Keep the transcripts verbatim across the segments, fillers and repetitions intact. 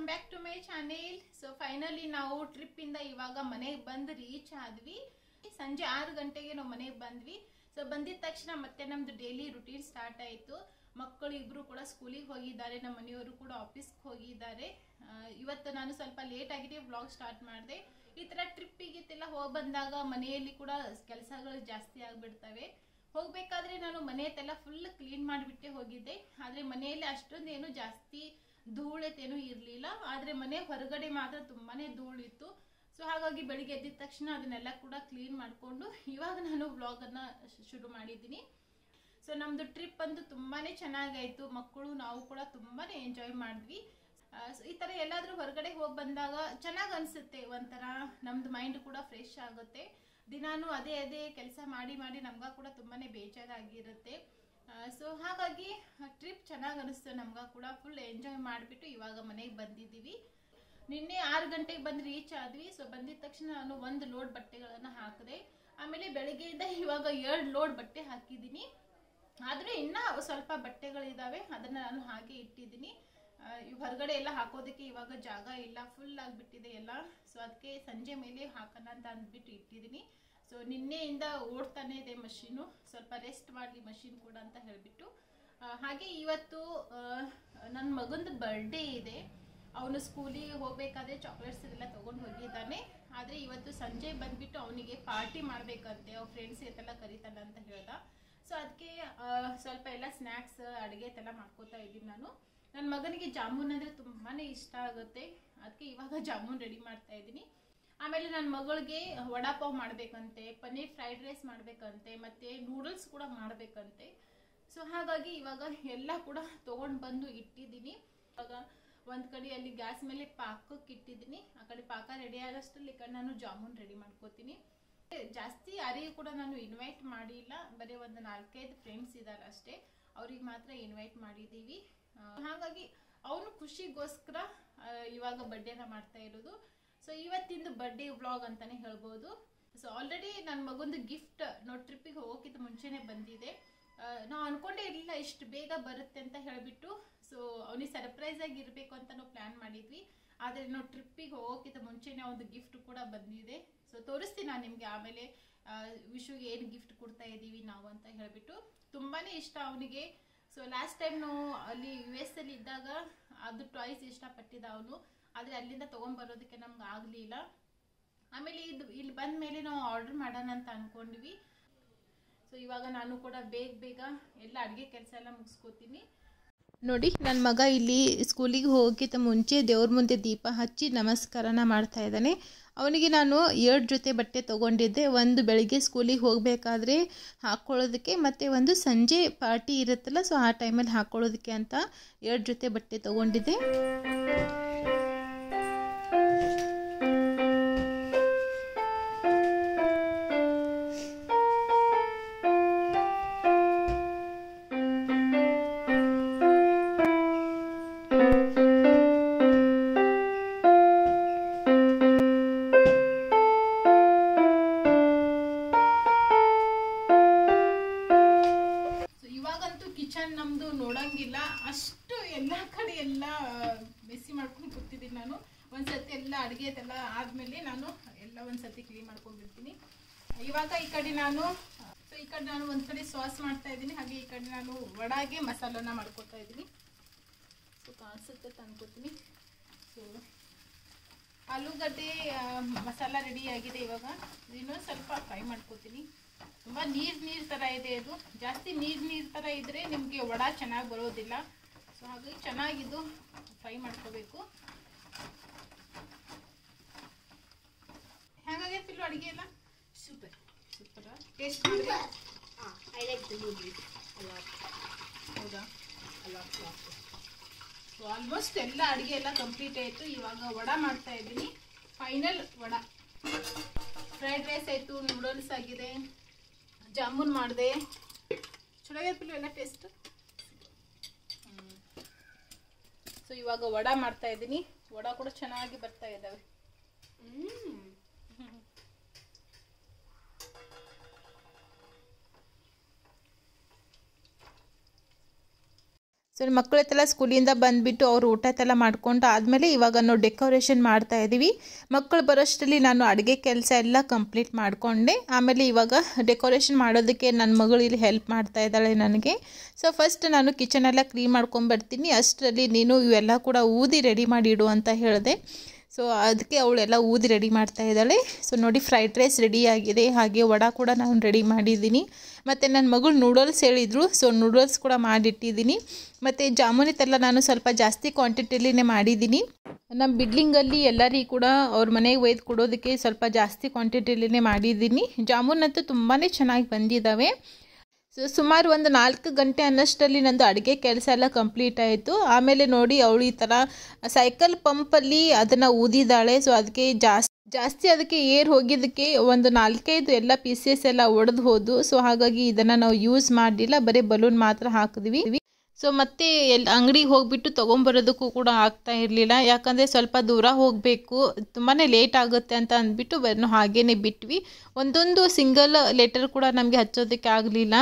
Welcome back to my channel. So finally ನಾವು trip ಇಂದ ಇವಾಗ ಮನೆಗೆ ಬಂದು ರೀಚ್ ಆದ್ವಿ. ಸಂಜೆ ಆರು ಗಂಟೆಗೆ ನಾವು ಮನೆಗೆ ಬಂದ್ವಿ. ಸೊ ಬಂದಿದ ತಕ್ಷಣ ಮತ್ತೆ ನಮ್ದು ಡೈಲಿ ರುಟೀನ್ ಸ್ಟಾರ್ಟ್ ಆಯಿತು. ಮಕ್ಕಳು ಇಬ್ರು ಕೂಡ ಸ್ಕೂಲಿಗೆ ಹೋಗಿದ್ದಾರೆ, ನಮ್ಮ ಮನೆಯವರು ಕೂಡ ಆಫೀಸ್ಗೆ ಹೋಗಿದ್ದಾರೆ. ಇವತ್ತು ನಾನು ಸ್ವಲ್ಪ ಲೇಟ್ ಆಗಿದೆ ವ್ಲಾಗ್ ಸ್ಟಾರ್ಟ್ ಮಾಡಿದೆ. ಈ ತರ ಟ್ರಿಪ್ಪಿಗೆ ಎಲ್ಲ ಹೋಗಿ ಬಂದಾಗ ಮನೆಯಲ್ಲಿ ಕೂಡ ಕೆಲಸಗಳು ಜಾಸ್ತಿ ಆಗ್ಬಿಡ್ತವೆ. ಹೋಗ್ಬೇಕಾದ್ರೆ ನಾನು ಮನೆಯತ್ತೆಲ್ಲ ಫುಲ್ ಕ್ಲೀನ್ ಮಾಡಿಬಿಟ್ಟೆ ಹೋಗಿದ್ದೆ. ಆದ್ರೆ ಮನೆಯಲ್ಲಿ ಅಷ್ಟೊಂದೇನು ಜಾಸ್ತಿ ಧೂಳೆತೇನು ಇರಲಿಲ್ಲ, ಆದ್ರೆ ಮನೆ ಹೊರಗಡೆ ಮಾತ್ರ ತುಂಬಾನೇ ಧೂಳಿತ್ತು. ಸೊ ಹಾಗಾಗಿ ಬೆಳಿಗ್ಗೆ ಎದ್ದಿದ ತಕ್ಷಣ ಅದನ್ನೆಲ್ಲ ಕೂಡ ಕ್ಲೀನ್ ಮಾಡಿಕೊಂಡು ಇವಾಗ ನಾನು ವ್ಲಾಗ್ ಅನ್ನ ಶುರು ಮಾಡಿದ್ದೀನಿ. ಸೊ ನಮ್ದು ಟ್ರಿಪ್ ಅಂತೂ ತುಂಬಾನೇ ಚೆನ್ನಾಗಾಯ್ತು. ಮಕ್ಕಳು ನಾವು ಕೂಡ ತುಂಬಾನೇ ಎಂಜಾಯ್ ಮಾಡಿದ್ವಿ. ಈ ತರ ಎಲ್ಲಾದ್ರೂ ಹೊರಗಡೆ ಹೋಗಿ ಬಂದಾಗ ಚೆನ್ನಾಗ್ ಅನ್ಸುತ್ತೆ, ಒಂಥರ ನಮ್ದು ಮೈಂಡ್ ಕೂಡ ಫ್ರೆಶ್ ಆಗುತ್ತೆ. ದಿನಾನು ಅದೇ ಅದೇ ಕೆಲಸ ಮಾಡಿ ಮಾಡಿ ನಮ್ಗ ಕೂಡ ತುಂಬಾನೇ ಬೇಜಾರಾಗಿರುತ್ತೆ. ಸೊ ಹಾಗಾಗಿ ಟ್ರಿಪ್ ಚೆನ್ನಾಗಿ ಅನಿಸ್ತು, ನಮ್ಗ ಕೂಡ ಫುಲ್ ಎಂಜಾಯ್ ಮಾಡಿಬಿಟ್ಟು ಇವಾಗ ಮನೆಗೆ ಬಂದಿದ್ದೀವಿ. ನಿನ್ನೆ ಆರು ಗಂಟೆಗೆ ಬಂದು ರೀಚ್ ಆದ್ವಿ. ಸೊ ಬಂದಿದ ತಕ್ಷಣ ನಾನು ಒಂದು ಲೋಡ್ ಬಟ್ಟೆಗಳನ್ನ ಹಾಕಿದೆ. ಆಮೇಲೆ ಬೆಳಗ್ಗೆಯಿಂದ ಇವಾಗ ಎರಡು ಲೋಡ್ ಬಟ್ಟೆ ಹಾಕಿದ್ದೀನಿ. ಆದ್ರೆ ಇನ್ನ ಸ್ವಲ್ಪ ಬಟ್ಟೆಗಳಿದಾವೆ, ಅದನ್ನ ನಾನು ಹಾಗೆ ಇಟ್ಟಿದ್ದೀನಿ. ಹೊರಗಡೆ ಎಲ್ಲ ಹಾಕೋದಕ್ಕೆ ಇವಾಗ ಜಾಗ ಇಲ್ಲ, ಫುಲ್ ಆಗಿಬಿಟ್ಟಿದೆ ಎಲ್ಲ. ಸೊ ಅದಕ್ಕೆ ಸಂಜೆ ಮೇಲೆ ಹಾಕೋಣ ಅಂತ ಅಂದ್ಬಿಟ್ಟು ಇಟ್ಟಿದ್ದೀನಿ. ಸೊ ನಿನ್ನೆಯಿಂದ ಓಡ್ತಾನೆ ಇದೆ ಮಷೀನು, ಸ್ವಲ್ಪ ರೆಸ್ಟ್ ಮಾಡಲಿ ಮಷೀನ್ ಕೂಡ ಅಂತ ಹೇಳ್ಬಿಟ್ಟು. ಹಾಗೆ ಇವತ್ತು ನನ್ನ ಮಗಂದು ಬರ್ಡೇ ಇದೆ. ಅವನು ಸ್ಕೂಲಿಗೆ ಹೋಗ್ಬೇಕಾದ್ರೆ ಚಾಕ್ಲೇಟ್ಸ್ ಎಲ್ಲ ತಗೊಂಡು ಹೋಗಿದ್ದಾನೆ. ಆದ್ರೆ ಇವತ್ತು ಸಂಜೆ ಬಂದ್ಬಿಟ್ಟು ಅವನಿಗೆ ಪಾರ್ಟಿ ಮಾಡ್ಬೇಕಂತೆ, ಅವ್ರ ಫ್ರೆಂಡ್ಸ್ ಎಲ್ಲ ಕರೀತಾನ ಅಂತ ಹೇಳ್ದ. ಸೊ ಅದಕ್ಕೆ ಸ್ವಲ್ಪ ಎಲ್ಲ ಸ್ನ್ಯಾಕ್ಸ್ ಅಡುಗೆ ಎಲ್ಲ ಮಾಡ್ಕೋತಾ ಇದ್ದೀನಿ ನಾನು. ನನ್ನ ಮಗನಿಗೆ ಜಾಮೂನ್ ಅಂದ್ರೆ ತುಂಬಾನೇ ಇಷ್ಟ ಆಗುತ್ತೆ, ಅದಕ್ಕೆ ಇವಾಗ ಜಾಮೂನ್ ರೆಡಿ ಮಾಡ್ತಾ ಇದ್ದೀನಿ. ಆಮೇಲೆ ನನ್ನ ಮಗಳಿಗೆ ವಡಾಪಾವ್ ಮಾಡ್ಬೇಕಂತೆ, ಪನ್ನೀರ್ ಫ್ರೈಡ್ ರೈಸ್ ಮಾಡ್ಬೇಕಂತೆ, ಮತ್ತೆ ನೂಡಲ್ಸ್ ಕೂಡ ಮಾಡ್ಬೇಕಂತೆ. ಸೊ ಹಾಗಾಗಿ ಇವಾಗ ಎಲ್ಲ ಕೂಡ ತಗೊಂಡ್ ಬಂದು ಇಟ್ಟಿದ್ದೀನಿ. ಇವಾಗ ಒಂದ್ ಕಡೆ ಅಲ್ಲಿ ಗ್ಯಾಸ್ ಮೇಲೆ ಪಾಕಕ್ಕೆ ಇಟ್ಟಿದ್ದೀನಿ, ಆ ಕಡೆ ಪಾಕ ರೆಡಿ ಆಗೋಷ್ಟರಲ್ಲಿ ಈ ಕಡೆ ನಾನು ಜಾಮೂನ್ ರೆಡಿ ಮಾಡ್ಕೋತೀನಿ. ಜಾಸ್ತಿ ಯಾರಿಗೂ ಕೂಡ ನಾನು ಇನ್ವೈಟ್ ಮಾಡಿಲ್ಲ, ಬರೀ ಒಂದು ನಾಲ್ಕೈದು ಫ್ರೆಂಡ್ಸ್ ಇದ್ದಾರೆ ಅಷ್ಟೇ, ಅವ್ರಿಗೆ ಮಾತ್ರ ಇನ್ವೈಟ್ ಮಾಡಿದ್ದೀವಿ. ಹಾಗಾಗಿ ಅವನು ಖುಷಿಗೋಸ್ಕರ ಇವಾಗ ಬರ್ಡೇನ ಮಾಡ್ತಾ ಇರೋದು. ಸೊ ಇವತ್ತಿಂದು ಬರ್ಡೇ ವ್ಲಾಗ್ ಅಂತಾನೆ ಹೇಳ್ಬೋದು. ಸೊ ಆಲ್ರೆಡಿ ನನ್ನ ಮಗೊಂದು ಗಿಫ್ಟ್ ನಾವು ಟ್ರಿಪ್ಪಿಗೆ ಹೋಗೋಕ್ಕಿಂತ ಮುಂಚೆನೆ ಬಂದಿದೆ. ನಾವು ಅನ್ಕೊಂಡೇ ಇರಲಿಲ್ಲ ಇಷ್ಟು ಬೇಗ ಬರುತ್ತೆ ಅಂತ ಹೇಳ್ಬಿಟ್ಟು. ಸೊ ಅವನಿಗೆ ಸರ್ಪ್ರೈಸ್ ಆಗಿ ಇರಬೇಕು ಅಂತ ನಾವು ಪ್ಲಾನ್ ಮಾಡಿದ್ವಿ. ಆದರೆ ನಾವು ಟ್ರಿಪ್ಪಿಗೆ ಹೋಗೋಕ್ಕಿಂತ ಮುಂಚೆನೆ ಒಂದು ಗಿಫ್ಟ್ ಕೂಡ ಬಂದಿದೆ. ಸೊ ತೋರಿಸ್ತೀನಿ ನಾನು ನಿಮಗೆ ಆಮೇಲೆ ವಿಶುಗೆ ಏನು ಗಿಫ್ಟ್ ಕೊಡ್ತಾ ಇದ್ದೀವಿ ನಾವು ಅಂತ ಹೇಳ್ಬಿಟ್ಟು. ತುಂಬಾನೇ ಇಷ್ಟ ಅವನಿಗೆ. ಸೊ ಲಾಸ್ಟ್ ಟೈಮ್ ನಾವು ಅಲ್ಲಿ ಯು ಎಸ್ ಅಲ್ಲಿ ಇದ್ದಾಗ ಅದು ಟಾಯ್ಸ್ ಇಷ್ಟಪಟ್ಟಿದ್ದ ಅವನು, ಆದರೆ ಅಲ್ಲಿಂದ ತೊಗೊಂಡ್ಬರೋದಕ್ಕೆ ನಮ್ಗೆ ಆಗಲಿಲ್ಲ. ಆಮೇಲೆ ಇದು ಇಲ್ಲಿ ಬಂದ ಮೇಲೆ ನಾವು ಆರ್ಡರ್ ಮಾಡೋಣ ಅಂತ ಅಂದ್ಕೊಂಡ್ವಿ. ಸೊ ಇವಾಗ ನಾನು ಕೂಡ ಬೇಗ ಬೇಗ ಎಲ್ಲ ಅಡುಗೆ ಕೆಲಸ ಎಲ್ಲ ಮುಗಿಸ್ಕೋತೀನಿ. ನೋಡಿ, ನನ್ನ ಮಗ ಇಲ್ಲಿ ಸ್ಕೂಲಿಗೆ ಹೋಗೋಕ್ಕಿಂತ ಮುಂಚೆ ದೇವ್ರ ಮುಂದೆ ದೀಪ ಹಚ್ಚಿ ನಮಸ್ಕಾರನ ಮಾಡ್ತಾ ಇದ್ದಾನೆ. ಅವನಿಗೆ ನಾನು ಎರಡು ಜೊತೆ ಬಟ್ಟೆ ತೊಗೊಂಡಿದ್ದೆ, ಒಂದು ಬೆಳಿಗ್ಗೆ ಸ್ಕೂಲಿಗೆ ಹೋಗಬೇಕಾದ್ರೆ ಹಾಕ್ಕೊಳ್ಳೋದಕ್ಕೆ, ಮತ್ತು ಒಂದು ಸಂಜೆ ಪಾರ್ಟಿ ಇರುತ್ತಲ್ಲ ಸೊ ಆ ಟೈಮಲ್ಲಿ ಹಾಕ್ಕೊಳ್ಳೋದಕ್ಕೆ ಅಂತ ಎರಡು ಜೊತೆ ಬಟ್ಟೆ ತೊಗೊಂಡಿದ್ದೆ. ನಮ್ದು ನೋಡಂಗಿಲ್ಲ, ಅಷ್ಟು ಎಲ್ಲ ಕಡೆ ಎಲ್ಲ ಮೆಸ್ಸಿ ಮಾಡ್ಕೊಂಡು ಕೂತಿದ್ದೀನಿ ನಾನು. ಒಂದ್ಸತಿ ಎಲ್ಲ ಅಡುಗೆ ಎಲ್ಲ ಆದ್ಮೇಲೆ ನಾನು ಎಲ್ಲ ಒಂದ್ಸತಿ ಕ್ಲೀನ್ ಮಾಡ್ಕೊಂಡ್ಬಿಡ್ತೀನಿ. ಇವಾಗ ಈ ಕಡೆ ನಾನು ಸೊ ಈ ಕಡೆ ನಾನು ಒಂದ್ ಕಡೆ ಸಾಸ್ ಮಾಡ್ತಾ ಇದ್ದೀನಿ, ಹಾಗೆ ಈ ಕಡೆ ನಾನು ವಡಾಗೆ ಮಸಾಲನ ಮಾಡ್ಕೊತಾ ಇದ್ದೀನಿ. ಸೊ ಕಾಣಿಸುತ್ತೆ ತಂದ್ಕೊತೀನಿ. ಸೊ ಆಲೂಗಡ್ಡೆ ಮಸಾಲ ರೆಡಿ ಆಗಿದೆ. ಇವಾಗ ಇನ್ನೊಂದು ಸ್ವಲ್ಪ ಫ್ರೈ ಮಾಡ್ಕೋತೀನಿ. ತುಂಬ ನೀರು ನೀರು ಥರ ಇದೆ ಇದು, ಜಾಸ್ತಿ ನೀರು ನೀರು ಥರ ಇದ್ದರೆ ನಿಮಗೆ ವಡಾ ಚೆನ್ನಾಗಿ ಬರೋದಿಲ್ಲ. ಸೊ ಹಾಗಾಗಿ ಚೆನ್ನಾಗಿದ್ದು ಫ್ರೈ ಮಾಡ್ಕೋಬೇಕು. ಹೇಗಾಗೈತಿಲ್ಲ ಅಡುಗೆ ಎಲ್ಲ? Super super. ಟೇಸ್ಟ್ ಮಾಡಿ. I like the noodles a lot. ಹೌದಾ? A lot lot. So almost ಎಲ್ಲ ಅಡುಗೆ ಎಲ್ಲ ಕಂಪ್ಲೀಟ್ ಆಯಿತು. ಇವಾಗ ವಡಾ ಮಾಡ್ತಾ ಇದ್ದೀನಿ. ಫೈನಲ್ ವಡಾ. ಫ್ರೈಡ್ ರೈಸ್ ಆಯಿತು, ನೂಡಲ್ಸ್ ಆಗಿದೆ, ಜಾಮೂನ್ ಮಾಡಿದೆ. ಚೆನ್ನಾಗಿರ್ತಿಲ್ಲ ಎಲ್ಲ ಟೇಸ್ಟ್. ಸೊ ಇವಾಗ ವಡಾ ಮಾಡ್ತಾ ಇದ್ದೀನಿ. ವಡಾ ಕೂಡ ಚೆನ್ನಾಗಿ ಬರ್ತಾ ಇದ್ದಾವೆ. ಸೊ ಮಕ್ಕಳೆಲ್ಲ ಸ್ಕೂಲಿಂದ ಬಂದುಬಿಟ್ಟು ಅವರು ಊಟತೆಲ್ಲ ಮಾಡ್ಕೊಂಡು ಆದಮೇಲೆ ಇವಾಗ ನಾವು ಡೆಕೋರೇಷನ್ ಮಾಡ್ತಾ ಇದ್ದೀವಿ. ಮಕ್ಕಳು ಬರೋಷ್ಟರಲ್ಲಿ ನಾನು ಅಡುಗೆ ಕೆಲಸ ಎಲ್ಲ ಕಂಪ್ಲೀಟ್ ಮಾಡಿಕೊಂಡೆ. ಆಮೇಲೆ ಇವಾಗ ಡೆಕೋರೇಷನ್ ಮಾಡೋದಕ್ಕೆ ನನ್ನ ಮಗಳು ಇಲ್ಲಿ ಹೆಲ್ಪ್ ಮಾಡ್ತಾ ಇದ್ದಾಳೆ ನನಗೆ. ಸೊ ಫಸ್ಟ್ ನಾನು ಕಿಚನೆಲ್ಲ ಕ್ಲೀನ್ ಮಾಡ್ಕೊಂಬರ್ತೀನಿ, ಅಷ್ಟರಲ್ಲಿ ನೀನು ಇವೆಲ್ಲ ಕೂಡ ಊದಿ ರೆಡಿ ಮಾಡಿಡು ಅಂತ ಹೇಳಿದೆ. ಸೊ ಅದಕ್ಕೆ ಅವಳೆಲ್ಲ ಊದಿ ರೆಡಿ ಮಾಡ್ತಾ ಇದ್ದಾಳೆ. ಸೊ ನೋಡಿ ಫ್ರೈಡ್ ರೈಸ್ ರೆಡಿ ಆಗಿದೆ, ಹಾಗೆ ವಡೆ ಕೂಡ ನಾನು ರೆಡಿ ಮಾಡಿದ್ದೀನಿ. ಮತ್ತು ನನ್ನ ಮಗಳು ನೂಡಲ್ಸ್ ಹೇಳಿದರು, ಸೊ ನೂಡಲ್ಸ್ ಕೂಡ ಮಾಡಿಟ್ಟಿದ್ದೀನಿ. ಮತ್ತು ಜಾಮೂನಿತೆಲ್ಲ ನಾನು ಸ್ವಲ್ಪ ಜಾಸ್ತಿ ಕ್ವಾಂಟಿಟಿಲಿನೇ ಮಾಡಿದ್ದೀನಿ. ನಮ್ಮ ಬಿಲ್ಡಿಂಗಲ್ಲಿ ಎಲ್ಲರಿಗೂ ಕೂಡ ಅವ್ರ ಮನೆಗೆ ಒಯ್ದು ಕೊಡೋದಕ್ಕೆ ಸ್ವಲ್ಪ ಜಾಸ್ತಿ ಕ್ವಾಂಟಿಟಿಲಿನೇ ಮಾಡಿದ್ದೀನಿ. ಜಾಮೂನಂತೂ ತುಂಬಾ ಚೆನ್ನಾಗಿ ಬಂದಿದ್ದಾವೆ. ಸೊ ಸುಮಾರು ಒಂದು ನಾಲ್ಕು ಗಂಟೆ ಅನ್ನಷ್ಟರಲ್ಲಿ ನಂದು ಅಡುಗೆ ಕೆಲಸ ಎಲ್ಲ ಕಂಪ್ಲೀಟ್ ಆಯಿತು. ಆಮೇಲೆ ನೋಡಿ ಅವಳು ಈ ಥರ ಸೈಕಲ್ ಪಂಪಲ್ಲಿ ಅದನ್ನು ಊದಿದ್ದಾಳೆ. ಸೊ ಅದಕ್ಕೆ ಜಾಸ್ತಿ ಜಾಸ್ತಿ ಅದಕ್ಕೆ ಏರ್ ಹೋಗಿದ್ದಕ್ಕೆ ಒಂದು ನಾಲ್ಕೈದು ಎಲ್ಲ ಪೀಸಸ್ ಎಲ್ಲ ಒಡೆದು ಹೋದು. ಸೊ ಹಾಗಾಗಿ ಇದನ್ನು ನಾವು ಯೂಸ್ ಮಾಡಲಿಲ್ಲ, ಬರೀ ಬಲೂನ್ ಮಾತ್ರ ಹಾಕಿದ್ವಿ. ಸೊ ಮತ್ತೆ ಎಲ್ಲಿ ಅಂಗಡಿಗೆ ಹೋಗಿಬಿಟ್ಟು ತೊಗೊಂಬರೋದಕ್ಕೂ ಕೂಡ ಆಗ್ತಾ ಇರಲಿಲ್ಲ, ಯಾಕಂದರೆ ಸ್ವಲ್ಪ ದೂರ ಹೋಗಬೇಕು, ತುಂಬಾ ಲೇಟ್ ಆಗುತ್ತೆ ಅಂತ ಅಂದ್ಬಿಟ್ಟು ಬರೀ ಹಾಗೇ ಬಿಟ್ವಿ. ಒಂದೊಂದು ಸಿಂಗಲ್ ಲೆಟರ್ ಕೂಡ ನಮಗೆ ಹಚ್ಚೋದಕ್ಕೆ ಆಗಲಿಲ್ಲ.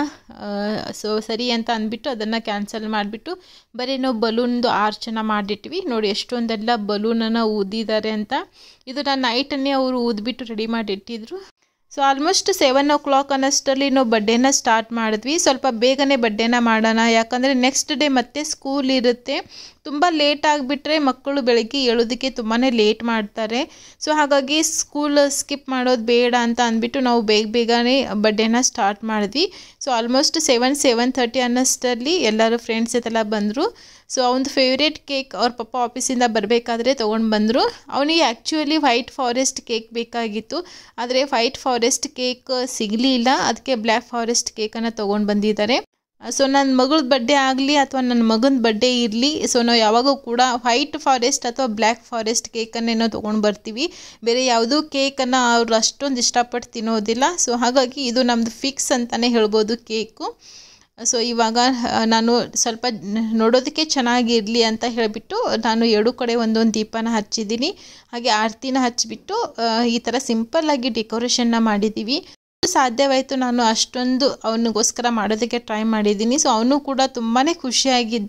ಸೊ ಸರಿ ಅಂತ ಅಂದ್ಬಿಟ್ಟು ಅದನ್ನು ಕ್ಯಾನ್ಸಲ್ ಮಾಡಿಬಿಟ್ಟು ಬರೀ ನಾವು ಬಲೂನ್ದು ಆರ್ಚನ ಮಾಡಿಟ್ವಿ. ನೋಡಿ ಎಷ್ಟೊಂದೆಲ್ಲ ಬಲೂನನ್ನು ಊದಿದ್ದಾರೆ ಅಂತ. ಇದು ನಾನು ನೈಟನ್ನೇ ಅವರು ಊದ್ಬಿಟ್ಟು ರೆಡಿ ಮಾಡಿ ಇಟ್ಟಿದ್ರು. So almost seven o'clock ಅನ್ನಷ್ಟರಲ್ಲಿ ನಾವು ಬಡ್ಡೇನ ಸ್ಟಾರ್ಟ್ ಮಾಡಿದ್ವಿ. ಸ್ವಲ್ಪ ಬೇಗನೆ ಬಡ್ಡೇನ ಮಾಡೋಣ, ಯಾಕಂದರೆ ನೆಕ್ಸ್ಟ್ ಡೇ ಮತ್ತೆ ಸ್ಕೂಲ್ ಇರುತ್ತೆ. ತುಂಬ ಲೇಟ್ ಆಗಿಬಿಟ್ರೆ ಮಕ್ಕಳು ಬೆಳಗ್ಗೆ ಏಳೋದಕ್ಕೆ ತುಂಬಾ ಲೇಟ್ ಮಾಡ್ತಾರೆ. ಸೊ ಹಾಗಾಗಿ ಸ್ಕೂಲ್ ಸ್ಕಿಪ್ ಮಾಡೋದು ಬೇಡ ಅಂತ ಅಂದ್ಬಿಟ್ಟು ನಾವು ಬೇಗ ಬೇಗನೆ ಬಡ್ಡೇನ ಸ್ಟಾರ್ಟ್ ಮಾಡಿದ್ವಿ. So almost seven seven thirty ಅನ್ನಷ್ಟರಲ್ಲಿ ಎಲ್ಲರೂ ಫ್ರೆಂಡ್ಸ್ ಜೊತೆಲ್ಲ ಬಂದರು. ಸೊ ಅವನದು ಫೇವ್ರೇಟ್ ಕೇಕ್ ಅವ್ರ ಪಪ್ಪ ಆಫೀಸಿಂದ ಬರಬೇಕಾದ್ರೆ ತೊಗೊಂಡು ಬಂದರು. ಅವನಿಗೆ ಆ್ಯಕ್ಚುಲಿ ವೈಟ್ ಫಾರೆಸ್ಟ್ ಕೇಕ್ ಬೇಕಾಗಿತ್ತು, ಆದರೆ ವೈಟ್ ಫಾರೆಸ್ಟ್ ಕೇಕ್ ಸಿಗಲಿಲ್ಲ. ಅದಕ್ಕೆ ಬ್ಲ್ಯಾಕ್ ಫಾರೆಸ್ಟ್ ಕೇಕನ್ನು ತೊಗೊಂಡು ಬಂದಿದ್ದಾರೆ. ಸೊ ನನ್ನ ಮಗಳ ಬರ್ಡೇ ಆಗಲಿ ಅಥವಾ ನನ್ನ ಮಗನ ಬರ್ಡೇ ಇರಲಿ, ಸೊ ನಾವು ಯಾವಾಗೂ ಕೂಡ ವೈಟ್ ಫಾರೆಸ್ಟ್ ಅಥವಾ ಬ್ಲ್ಯಾಕ್ ಫಾರೆಸ್ಟ್ ಕೇಕನ್ನೇ ನಾವು ತೊಗೊಂಡು ಬರ್ತೀವಿ. ಬೇರೆ ಯಾವುದೂ ಕೇಕನ್ನು ಅವ್ರು ಅಷ್ಟೊಂದು ಇಷ್ಟಪಟ್ಟು ತಿನ್ನೋದಿಲ್ಲ. ಸೊ ಹಾಗಾಗಿ ಇದು ನಮ್ಮದು ಫಿಕ್ಸ್ ಅಂತಲೇ ಹೇಳ್ಬೋದು ಕೇಕು. ಸೊ ಇವಾಗ ನಾನು ಸ್ವಲ್ಪ ನೋಡೋದಕ್ಕೆ ಚೆನ್ನಾಗಿರಲಿ ಅಂತ ಹೇಳಿಬಿಟ್ಟು ನಾನು ಎರಡು ಕಡೆ ಒಂದೊಂದು ದೀಪನ ಹಚ್ಚಿದ್ದೀನಿ, ಹಾಗೆ ಆರತಿನ ಹಚ್ಚಿಬಿಟ್ಟು ಈ ಥರ ಸಿಂಪಲ್ಲಾಗಿ ಡೆಕೋರೇಷನ್ನ ಮಾಡಿದ್ದೀವಿ. ಸಾಧ್ಯವಾಯಿತು ನಾನು ಅಷ್ಟೊಂದು ಅವನಿಗೋಸ್ಕರ ಮಾಡೋದಕ್ಕೆ ಟ್ರೈ ಮಾಡಿದ್ದೀನಿ. ಸೊ ಅವನು ಕೂಡ ತುಂಬಾ ಖುಷಿಯಾಗಿದ್ದ.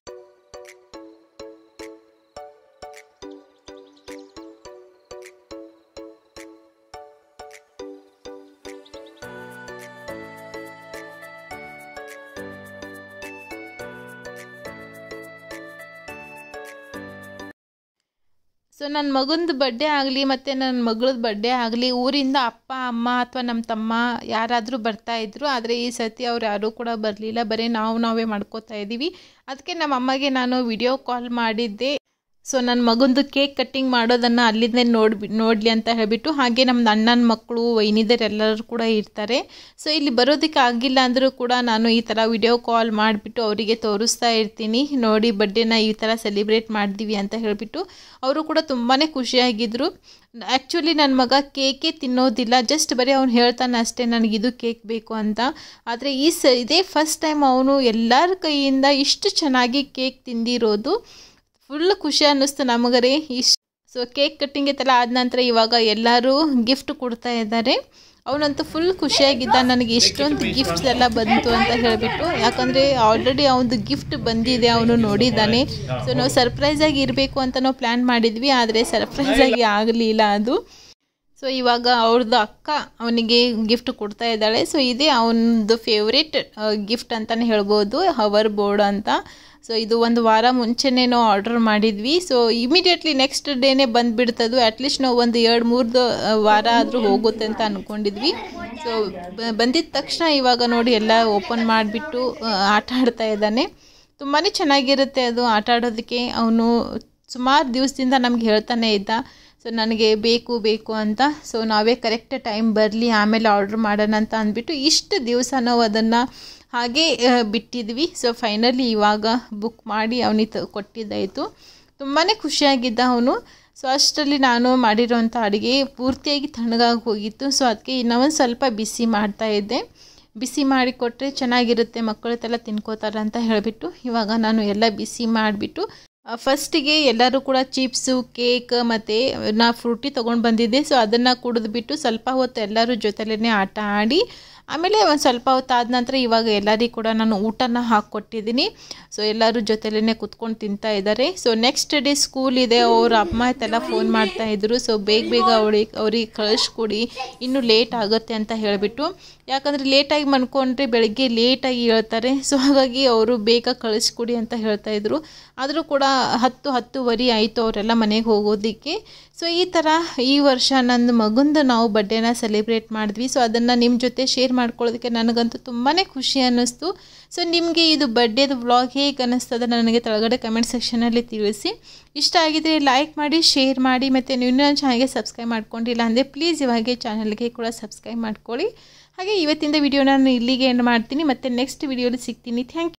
ಸೊ ನನ್ನ ಮಗಂದು ಬರ್ಡೇ ಆಗಲಿ ಮತ್ತು ನನ್ನ ಮಗಳದ್ದು ಬರ್ಡೇ ಆಗಲಿ ಊರಿಂದ ಅಪ್ಪ ಅಮ್ಮ ಅಥವಾ ನಮ್ಮ ತಮ್ಮ ಯಾರಾದರೂ ಬರ್ತಾಯಿದ್ರು. ಆದರೆ ಈ ಸತಿ ಅವ್ರು ಯಾರೂ ಕೂಡ ಬರಲಿಲ್ಲ, ಬರೀ ನಾವು ನಾವೇ ಮಾಡ್ಕೋತಾ ಇದ್ದೀವಿ. ಅದಕ್ಕೆ ನಮ್ಮ ಅಮ್ಮಗೆ ನಾನು ವಿಡಿಯೋ ಕಾಲ್ ಮಾಡಿದ್ದೆ. ಸೊ ನನ್ನ ಮಗಂದು ಕೇಕ್ ಕಟ್ಟಿಂಗ್ ಮಾಡೋದನ್ನು ಅಲ್ಲಿಂದೇ ನೋಡಿ ನೋಡಲಿ ಅಂತ ಹೇಳಿಬಿಟ್ಟು, ಹಾಗೆ ನಮ್ಮ ಅಣ್ಣನ ಮಕ್ಕಳು ವೈನಿದರ್ ಎಲ್ಲರೂ ಕೂಡ ಇರ್ತಾರೆ. ಸೊ ಇಲ್ಲಿ ಬರೋದಕ್ಕೆ ಆಗಿಲ್ಲ ಅಂದರೂ ಕೂಡ ನಾನು ಈ ಥರ ವಿಡಿಯೋ ಕಾಲ್ ಮಾಡಿಬಿಟ್ಟು ಅವರಿಗೆ ತೋರಿಸ್ತಾ ಇರ್ತೀನಿ, ನೋಡಿ ಬರ್ಡೇನ ಈ ಥರ ಸೆಲಿಬ್ರೇಟ್ ಮಾಡಿದ್ದೀವಿ ಅಂತ ಹೇಳಿಬಿಟ್ಟು. ಅವರು ಕೂಡ ತುಂಬಾ ಖುಷಿಯಾಗಿದ್ದರು. ಆ್ಯಕ್ಚುಲಿ ನನ್ನ ಮಗ ಕೇಕೇ ತಿನ್ನೋದಿಲ್ಲ, ಜಸ್ಟ್ ಬರೀ ಅವ್ನು ಹೇಳ್ತಾನೆ ಅಷ್ಟೇ ನನಗಿದು ಕೇಕ್ ಬೇಕು ಅಂತ. ಆದರೆ ಈ ಸ ಇದೇ ಫಸ್ಟ್ ಟೈಮ್ ಅವನು ಎಲ್ಲರ ಕೈಯಿಂದ ಇಷ್ಟು ಚೆನ್ನಾಗಿ ಕೇಕ್ ತಿಂದಿರೋದು. ಫುಲ್ ಖುಷಿ ಅನ್ನಿಸ್ತು ನಮಗರೇ ಇಷ್ಟು. ಸೊ ಕೇಕ್ ಕಟ್ಟಿಂಗ್ ಎಲ್ಲ ಆದ ನಂತರ ಇವಾಗ ಎಲ್ಲರೂ ಗಿಫ್ಟ್ ಕೊಡ್ತಾ ಇದ್ದಾರೆ. ಅವನಂತೂ ಫುಲ್ ಖುಷಿಯಾಗಿದ್ದ, ನನಗೆ ಇಷ್ಟೊಂದು ಗಿಫ್ಟ್ಸ್ ಎಲ್ಲ ಬಂತು ಅಂತ ಹೇಳಿಬಿಟ್ಟು. ಯಾಕಂದರೆ ಆಲ್ರೆಡಿ ಅವನದು ಗಿಫ್ಟ್ ಬಂದಿದೆ, ಅವನು ನೋಡಿದ್ದಾನೆ. ಸೊ ನಾವು ಸರ್ಪ್ರೈಸಾಗಿ ಇರಬೇಕು ಅಂತ ನಾವು ಪ್ಲ್ಯಾನ್ ಮಾಡಿದ್ವಿ, ಆದರೆ ಸರ್ಪ್ರೈಸಾಗಿ ಆಗಲಿಲ್ಲ ಅದು. ಸೊ ಇವಾಗ ಅವ್ರದ್ದು ಅಕ್ಕ ಅವನಿಗೆ ಗಿಫ್ಟ್ ಕೊಡ್ತಾ ಇದ್ದಾಳೆ. ಸೊ ಇದೇ ಅವನದು ಫೇವ್ರೇಟ್ ಗಿಫ್ಟ್ ಅಂತಲೇ ಹೇಳ್ಬೋದು, ಹವರ್ ಬೋರ್ಡ್ ಅಂತ. ಸೊ ಇದು ಒಂದು ವಾರ ಮುಂಚೆನೇ ನಾವು ಆರ್ಡರ್ ಮಾಡಿದ್ವಿ. ಸೊ ಇಮಿಡಿಯೇಟ್ಲಿ ನೆಕ್ಸ್ಟ್ ಡೇನೇ ಬಂದುಬಿಡ್ತದು. ಅಟ್ಲೀಸ್ಟ್ ನಾವು ಒಂದು ಎರಡು ಮೂರು ವಾರ ಆದರೂ ಹೋಗುತ್ತೆ ಅಂತ ಅಂದ್ಕೊಂಡಿದ್ವಿ. ಸೊ ಬಂದಿದ್ದ ತಕ್ಷಣ ಇವಾಗ ನೋಡಿ ಎಲ್ಲ ಓಪನ್ ಮಾಡಿಬಿಟ್ಟು ಆಟ ಆಡ್ತಾ ಇದ್ದಾನೆ. ತುಂಬಾ ಚೆನ್ನಾಗಿರುತ್ತೆ ಅದು ಆಟ ಆಡೋದಕ್ಕೆ. ಅವನು ಸುಮಾರು ದಿವಸದಿಂದ ನಮ್ಗೆ ಹೇಳ್ತಾನೆ ಇದ್ದ, ಸೊ ನನಗೆ ಬೇಕು ಬೇಕು ಅಂತ. ಸೊ ನಾವೇ ಕರೆಕ್ಟ್ ಟೈಮ್ ಬರಲಿ ಆಮೇಲೆ ಆರ್ಡ್ರ್ ಮಾಡೋಣ ಅಂತ ಅಂದ್ಬಿಟ್ಟು ಇಷ್ಟು ದಿವಸ ನಾವು ಅದನ್ನು ಹಾಗೇ ಬಿಟ್ಟಿದ್ವಿ. ಸೊ ಫೈನಲಿ ಇವಾಗ ಬುಕ್ ಮಾಡಿ ಅವನಿಗೆ ಕೊಟ್ಟಿದ್ದಾಯಿತು. ತುಂಬಾ ಖುಷಿಯಾಗಿದ್ದ ಅವನು. ಸೊ ಅಷ್ಟರಲ್ಲಿ ನಾನು ಮಾಡಿರೋಂಥ ಅಡುಗೆ ಪೂರ್ತಿಯಾಗಿ ತಣ್ಣಗಾಗಿ ಹೋಗಿತ್ತು. ಸೊ ಅದಕ್ಕೆ ಇನ್ನೊಂದು ಸ್ವಲ್ಪ ಬಿಸಿ ಮಾಡ್ತಾಯಿದ್ದೆ. ಬಿಸಿ ಮಾಡಿ ಕೊಟ್ಟರೆ ಚೆನ್ನಾಗಿರುತ್ತೆ, ಮಕ್ಕಳತ್ತೆಲ್ಲ ತಿನ್ಕೋತಾರೆ ಅಂತ ಹೇಳಿಬಿಟ್ಟು ಇವಾಗ ನಾನು ಎಲ್ಲ ಬಿಸಿ ಮಾಡಿಬಿಟ್ಟು ಫಸ್ಟಿಗೆ ಎಲ್ಲರೂ ಕೂಡ ಚಿಪ್ಸು ಕೇಕ್ ಮತ್ತು ನಾ ಫ್ರೂಟಿ ತೊಗೊಂಡು ಬಂದಿದ್ದೆ. ಸೊ ಅದನ್ನು ಕುಡಿದ್ಬಿಟ್ಟು ಸ್ವಲ್ಪ ಹೊತ್ತು ಎಲ್ಲರೂ ಜೊತೆಲೇ ಆಟ ಆಡಿ ಆಮೇಲೆ ಒಂದು ಸ್ವಲ್ಪ ಹೊತ್ತು ಆದ ನಂತರ ಇವಾಗ ಎಲ್ಲರಿಗೂ ಕೂಡ ನಾನು ಊಟನ ಹಾಕ್ಕೊಟ್ಟಿದ್ದೀನಿ. ಸೊ ಎಲ್ಲರೂ ಜೊತೆಲೇ ಕುತ್ಕೊಂಡು ತಿಂತಾ ಇದ್ದಾರೆ. ಸೊ ನೆಕ್ಸ್ಟ್ ಡೇ ಸ್ಕೂಲ್ ಇದೆ, ಅವ್ರ ಅಮ್ಮ ಆಯ್ತೆಲ್ಲ ಫೋನ್ ಮಾಡ್ತಾಯಿದ್ರು. ಸೊ ಬೇಗ ಬೇಗ ಅವಳಿಗೆ ಅವ್ರಿಗೆ ಕಳಿಸ್ಕೊಡಿ, ಇನ್ನೂ ಲೇಟ್ ಆಗುತ್ತೆ ಅಂತ ಹೇಳಿಬಿಟ್ಟು. ಯಾಕಂದರೆ ಲೇಟಾಗಿ ಮನ್ಕೊಂಡ್ರೆ ಬೆಳಗ್ಗೆ ಲೇಟಾಗಿ ಹೇಳ್ತಾರೆ. ಸೊ ಹಾಗಾಗಿ ಅವರು ಬೇಗ ಕಳಿಸ್ಕೊಡಿ ಅಂತ ಹೇಳ್ತಾಯಿದ್ರು. ಆದರೂ ಕೂಡ ಹತ್ತು ಹತ್ತುವರೆ ಆಯಿತು ಅವರೆಲ್ಲ ಮನೆಗೆ ಹೋಗೋದಕ್ಕೆ. ಸೊ ಈ ಥರ ಈ ವರ್ಷ ನನ್ನ ಮಗಂದು ನಾವು ಬರ್ಡೇನ ಸೆಲೆಬ್ರೇಟ್ ಮಾಡಿದ್ವಿ. ಸೊ ಅದನ್ನು ನಿಮ್ಮ ಜೊತೆ ಶೇರ್ ಮಾಡ್ಕೊಳ್ಳೋದಕ್ಕೆ ನನಗಂತೂ ತುಂಬಾ ಖುಷಿ ಅನ್ನಿಸ್ತು. ಸೊ ನಿಮಗೆ ಇದು ಬರ್ಡೇದು ವ್ಲಾಗ್ ಹೇಗೆ ಅನ್ನಿಸ್ತದೆ ನನಗೆ ಕೆಳಗಡೆ ಕಮೆಂಟ್ ಸೆಕ್ಷನಲ್ಲಿ ತಿಳಿಸಿ. ಇಷ್ಟ ಆಗಿದ್ರೆ ಲೈಕ್ ಮಾಡಿ, ಶೇರ್ ಮಾಡಿ, ಮತ್ತು ನೀವು ನನ್ನ ಚಾನಲ್ಗೆ ಸಬ್ಸ್ಕ್ರೈಬ್ ಮಾಡ್ಕೊಂಡಿಲ್ಲ ಅಂದರೆ ಪ್ಲೀಸ್ ಇವಾಗೆ ಚಾನಲ್ಗೆ ಕೂಡ ಸಬ್ಸ್ಕ್ರೈಬ್ ಮಾಡ್ಕೊಳ್ಳಿ. ಹಾಗೆ ಇವತ್ತಿನ ವಿಡಿಯೋನ ನಾನು ಇಲ್ಲಿಗೆ ಎಂಡ್ ಮಾಡ್ತೀನಿ. ಮತ್ತು ನೆಕ್ಸ್ಟ್ ವಿಡಿಯೋಲಿ ಸಿಗ್ತೀನಿ. Thank you.